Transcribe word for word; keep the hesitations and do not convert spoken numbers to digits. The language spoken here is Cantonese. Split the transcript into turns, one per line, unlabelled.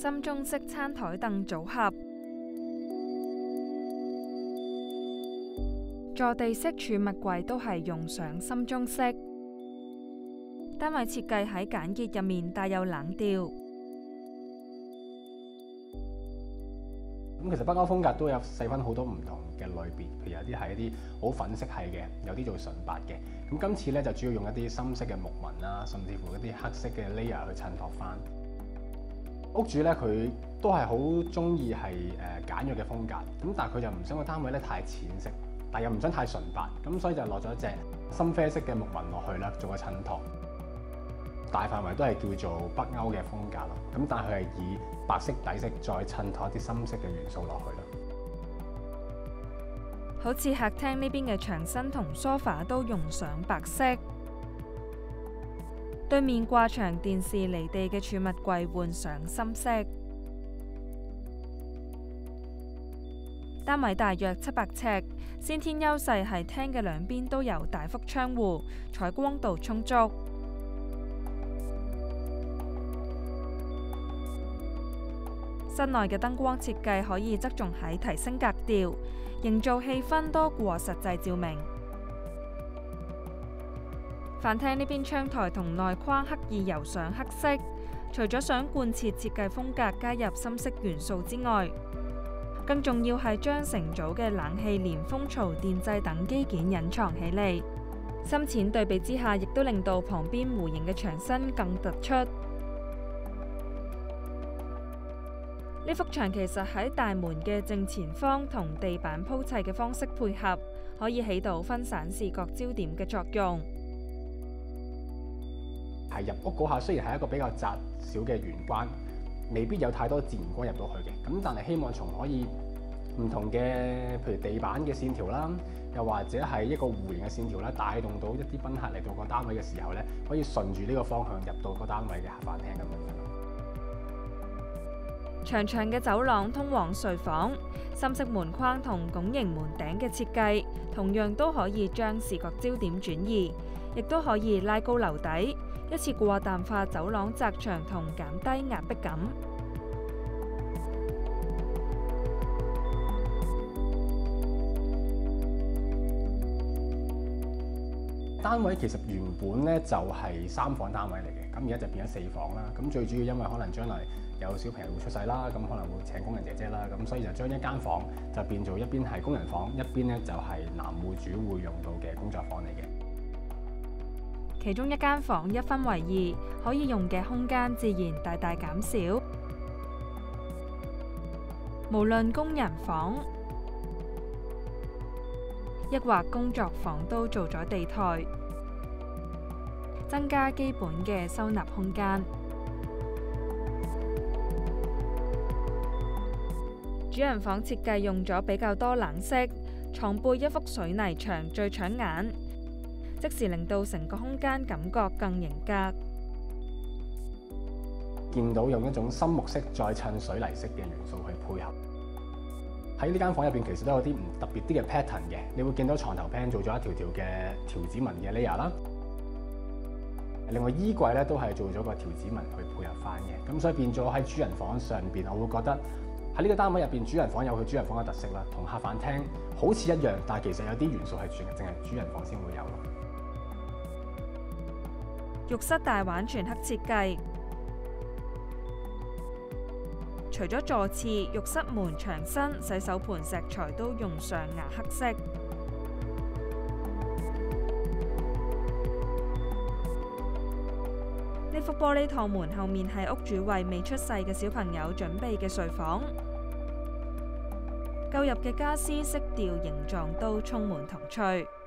深中式餐台凳組合。坐地式儲物櫃都係用上深中式。單位設計喺簡潔入面帶有冷調。
咁其實北歐風格都有細分好多唔同嘅類別，譬如有啲係一啲好粉色系嘅，有啲做純白嘅。咁今次咧就主要用一啲深色嘅木紋啦，甚至乎一啲黑色嘅 layer 去襯托翻。屋主咧佢都係好中意係誒簡約嘅風格，咁但係佢就唔想個單位咧太淺色，但又唔想太純白，咁所以就落咗一隻深啡色嘅木紋落去啦，做個襯托。大範圍都係叫做北歐嘅風格咯，咁但係佢係以白色底色再襯托一啲深色嘅元素落去咯。
好似客廳呢邊嘅牆身同梳化都用上白色，對面掛牆電視離地嘅儲物櫃換上深色。單位大約七百尺，先天優勢係廳嘅兩邊都有大幅窗戶，採光度充足。室內嘅燈光設計可以側重喺提升格調，營造氣氛多過實際照明。飯廳呢邊窗台同內框刻意油上黑色，除咗想貫徹設計風格加入深色元素之外，更重要係將成組嘅冷氣連風槽、電掣等機件隱藏起嚟。深淺對比之下，亦都令到旁邊弧形嘅牆身更突出。呢幅牆其實喺大門嘅正前方同地板鋪砌嘅方式配合，可以起到分散視覺焦點嘅作用。
係入屋嗰下，雖然係一個比較窄小嘅玄關，未必有太多自然光入到去嘅，咁但係希望從可以唔同嘅，譬如地板嘅線條啦，又或者係一個弧形嘅線條啦，帶動到一啲賓客嚟到個單位嘅時候咧，可以順住呢個方向入到個單位嘅客飯廳咁樣。
長長嘅走廊通往睡房，深色門框同拱形門頂嘅設計，同樣都可以將視覺焦點轉移，亦都可以拉高樓底，一次過淡化走廊窄長同減低壓迫感。
單位其實原本咧就係三房單位嚟嘅，咁而家就變咗四房啦。咁最主要因為可能將來有小朋友會出世啦，咁可能會請工人姐姐啦，咁所以就將一間房就變做一邊係工人房，一邊咧就係男戶主會用到嘅工作房嚟嘅。
其中一間房一分為二，可以用嘅空間自然大大減少。無論工人房抑或工作房都做咗地台，增加基本嘅收納空間。主人房設計用咗比較多冷色，床背一幅水泥牆最搶眼，即時令到成個空間感覺更型格。
見到用一種深木色再襯水泥色嘅元素去配合。喺呢間房入邊，其實都有啲唔特別啲嘅 pattern 嘅。你會見到床頭 pan 做咗一條條嘅條子紋嘅 layer 啦。另外衣櫃咧都係做咗個條子紋去配合翻嘅。咁所以變咗喺主人房上邊，我會覺得喺呢個單位入邊，主人房有佢主人房嘅特色啦，同客飯廳好似一樣，但係其實有啲元素係淨係淨係主人房先會有咯。
浴室大玩全黑設計。除咗座廁、浴室門、牆身、洗手盆、石材都用上牙黑色。呢幅玻璃趟門後面係屋主為未出世嘅小朋友準備嘅睡房。購入嘅家私色調形狀都充滿童趣。